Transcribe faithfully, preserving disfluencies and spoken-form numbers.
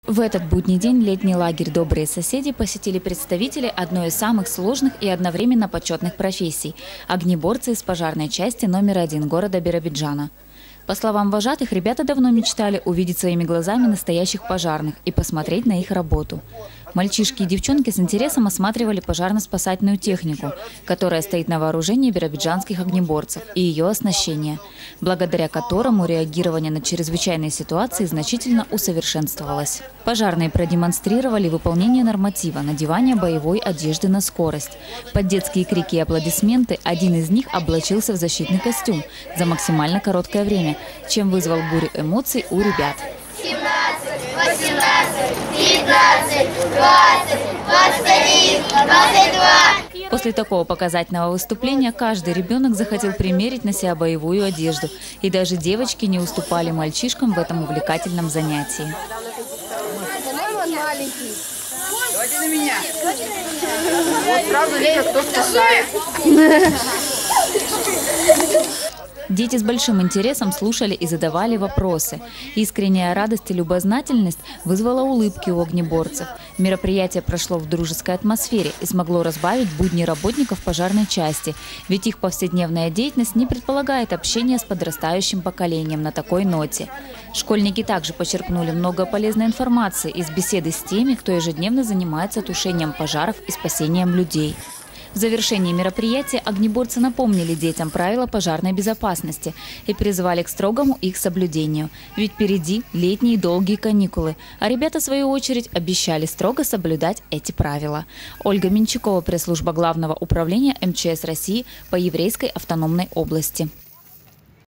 В этот будний день летний лагерь «Добрые соседи» посетили представители одной из самых сложных и одновременно почетных профессий – огнеборцы из пожарной части номер один города Биробиджана. По словам вожатых, ребята давно мечтали увидеть своими глазами настоящих пожарных и посмотреть на их работу. Мальчишки и девчонки с интересом осматривали пожарно-спасательную технику, которая стоит на вооружении биробиджанских огнеборцев, и ее оснащение, благодаря которому реагирование на чрезвычайные ситуации значительно усовершенствовалось. Пожарные продемонстрировали выполнение норматива надевания боевой одежды на скорость. Под детские крики и аплодисменты один из них облачился в защитный костюм за максимально короткое время, чем вызвал бурю эмоций у ребят. семнадцать, восемнадцать, девятнадцать, двадцать, двадцать один, двадцать два. После такого показательного выступления каждый ребенок захотел примерить на себя боевую одежду. И даже девочки не уступали мальчишкам в этом увлекательном занятии. Давайте на меня. Вот сразу видно, кто спасает. Дети с большим интересом слушали и задавали вопросы. Искренняя радость и любознательность вызвала улыбки у огнеборцев. Мероприятие прошло в дружеской атмосфере и смогло разбавить будни работников пожарной части, ведь их повседневная деятельность не предполагает общения с подрастающим поколением на такой ноте. Школьники также почерпнули много полезной информации из беседы с теми, кто ежедневно занимается тушением пожаров и спасением людей. В завершении мероприятия огнеборцы напомнили детям правила пожарной безопасности и призвали к строгому их соблюдению. Ведь впереди летние долгие каникулы, а ребята, в свою очередь, обещали строго соблюдать эти правила. Ольга Менчукова, пресс-служба Главного управления эм че эс России по Еврейской автономной области.